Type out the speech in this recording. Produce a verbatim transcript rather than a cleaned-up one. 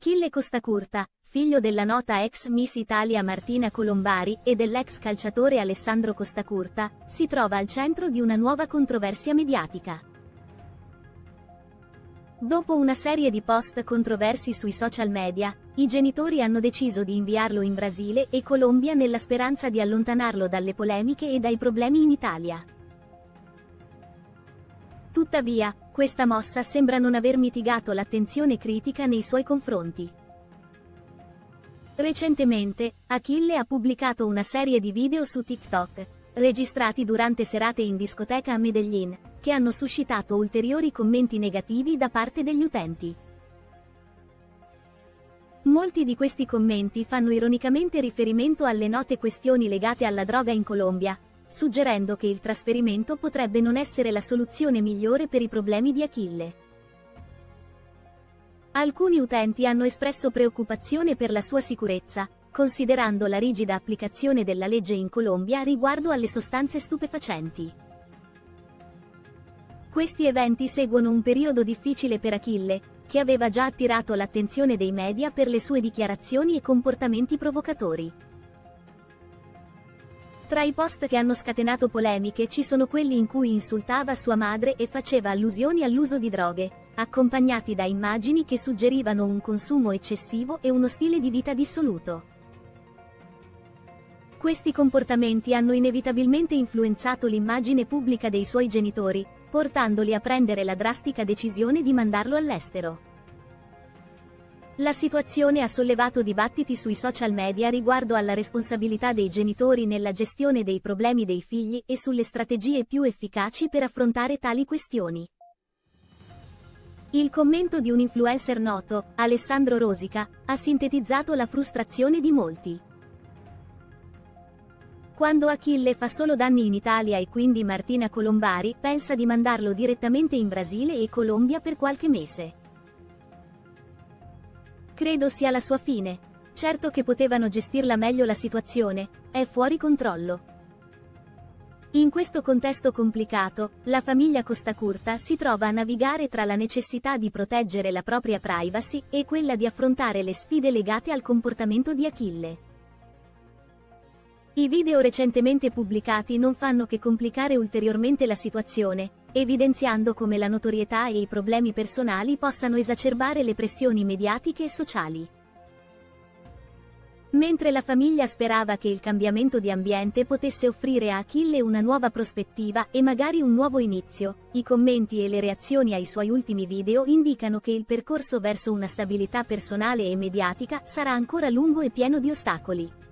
Achille Costacurta, figlio della nota ex Miss Italia Martina Colombari e dell'ex calciatore Alessandro Costacurta, si trova al centro di una nuova controversia mediatica. Dopo una serie di post controversi sui social media, i genitori hanno deciso di inviarlo in Brasile e Colombia nella speranza di allontanarlo dalle polemiche e dai problemi in Italia. Tuttavia, questa mossa sembra non aver mitigato l'attenzione critica nei suoi confronti. Recentemente, Achille ha pubblicato una serie di video su TikTok, registrati durante serate in discoteca a Medellin, che hanno suscitato ulteriori commenti negativi da parte degli utenti. Molti di questi commenti fanno ironicamente riferimento alle note questioni legate alla droga in Colombia, suggerendo che il trasferimento potrebbe non essere la soluzione migliore per i problemi di Achille. Alcuni utenti hanno espresso preoccupazione per la sua sicurezza, considerando la rigida applicazione della legge in Colombia riguardo alle sostanze stupefacenti. Questi eventi seguono un periodo difficile per Achille, che aveva già attirato l'attenzione dei media per le sue dichiarazioni e comportamenti provocatori. Tra i post che hanno scatenato polemiche ci sono quelli in cui insultava sua madre e faceva allusioni all'uso di droghe, accompagnati da immagini che suggerivano un consumo eccessivo e uno stile di vita dissoluto. Questi comportamenti hanno inevitabilmente influenzato l'immagine pubblica dei suoi genitori, portandoli a prendere la drastica decisione di mandarlo all'estero. La situazione ha sollevato dibattiti sui social media riguardo alla responsabilità dei genitori nella gestione dei problemi dei figli e sulle strategie più efficaci per affrontare tali questioni. Il commento di un influencer noto, Alessandro Rosica, ha sintetizzato la frustrazione di molti. Quando Achille fa solo danni in Italia e quindi Martina Colombari pensa di mandarlo direttamente in Brasile e Colombia per qualche mese. Credo sia la sua fine. Certo che potevano gestirla meglio la situazione, è fuori controllo. In questo contesto complicato, la famiglia Costacurta si trova a navigare tra la necessità di proteggere la propria privacy e quella di affrontare le sfide legate al comportamento di Achille. I video recentemente pubblicati non fanno che complicare ulteriormente la situazione, evidenziando come la notorietà e i problemi personali possano esacerbare le pressioni mediatiche e sociali. Mentre la famiglia sperava che il cambiamento di ambiente potesse offrire a Achille una nuova prospettiva e magari un nuovo inizio, i commenti e le reazioni ai suoi ultimi video indicano che il percorso verso una stabilità personale e mediatica sarà ancora lungo e pieno di ostacoli.